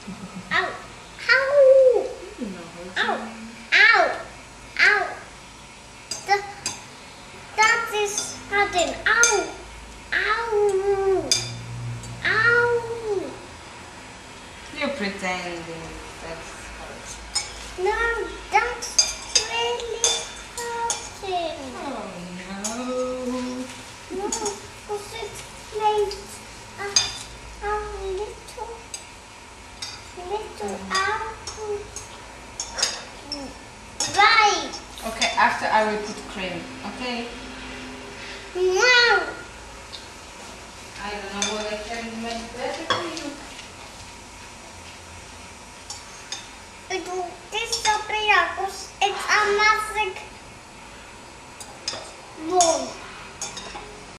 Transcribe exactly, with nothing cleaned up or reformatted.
Ow! Ow! Ow! Ow! Ow! That, that is hurting. Ow! Ow! Ow! You're pretending that's hurt. No, that's really hurting. Oh no. No, because it made a, a little, little apple. Right. Okay, after I will put cream, okay? Wow. I don't know what I can make better for you. It will disappear because it's a magic ball.